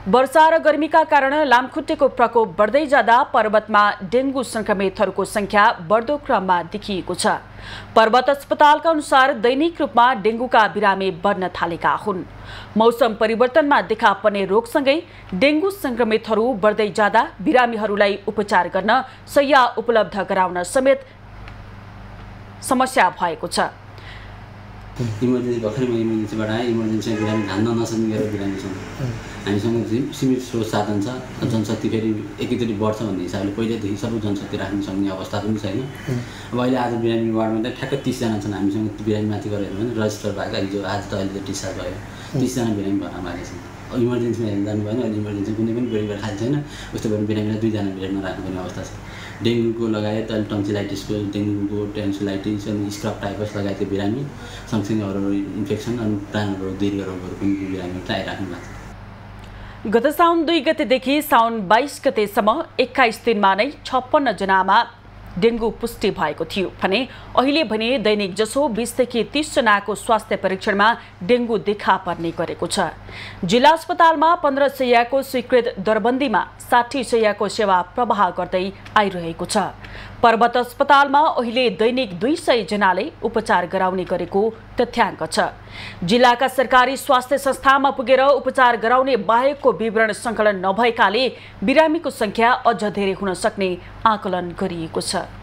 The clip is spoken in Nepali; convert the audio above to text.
वर्षा र गर्मीका कारण लामखुट्टेको प्रकोप बढ्दै जाँदा पर्वतमा डेंगू संक्रमितहरूको संख्या बढ्दो क्रममा देखिएको छ। पर्वत अस्पतालका अनुसार दैनिक रूपमा डेंगूका बिरामी बढ्न थालेका हुन्। मौसम परिवर्तनमा देखा पर्ने रोगसँगै डेंगू संक्रमितहरू बढ्दै जाँदा बिरामीहरूलाई उपचार गर्न शैय्या उपलब्ध गराउन समेत समस्या भएको छ। इमर्जेन्सी भर्खरै म इमर्जेन्सीबाट आएँ। इमर्जेन्सीमा बिरामी धान्न नसक्ने गरेर बिरामी छौँ। हामीसँग सीमित स्रोत साधन छ। जनशक्ति फेरि एकैचोटि बढ्छ भन्ने हिसाबले पहिल्यैदेखि सबै जनशक्ति राख्न सक्ने अवस्था पनि छैन। अब अहिले आज बिरामी वार्डमा त ठ्याक्कै 30 जना छन्। हामीसँग बिरामी माथि गरेर भने रजिस्टर भएको हिजो आज त अहिले डिस्चार्ज भयो। 30 जना बिरामी भर्ना भएको छन्। इमर्जेन्सीमा हेर्न जानु भएन। अहिले इमर्जेन्सी कुनै पनि बेड खाली छैन। उस्तो भने बिरामीलाई 2 जना बेडमा राख्नुपर्ने अवस्था छ। डेंगूको लगायत अहिले टन्सिलाइटिसको डेंगूको टेन्सिलाइटिस अनि स्क्रब टाइफस लगायतको बिरामी सँगसँगै अरू इन्फेक्सन अनि प्राणहरू दीर्घ रोगहरू पनि बिरामी आइराख्नु भएको छ। गत साउन 2 गतेदेखि साउन 22 गतेसम्म 21 दिनमा नै 56 जनामा डेंगू पुष्टि भएको थियो भने अहिले भने दैनिक जसो 20 देखि 30 जनाको स्वास्थ्य परीक्षणमा डेंगू देखा पर्ने गरेको छ। जिल्ला अस्पतालमा 15 शैय्याको स्वीकृत दरबन्दीमा 60 शैय्याको सेवा प्रवाह गर्दै आइरहेको छ। पर्वत अस्पतालमा अहिले दैनिक 200 जनाले उपचार गराउने गरेको तथ्याङ्क छ। जिल्लाका सरकारी स्वास्थ्य संस्थामा पुगेर उपचार गराउने बाहेकको विवरण सङ्कलन नभएकाले बिरामीको संख्या अझ धेरै हुन सक्ने आकलन गरिएको छ।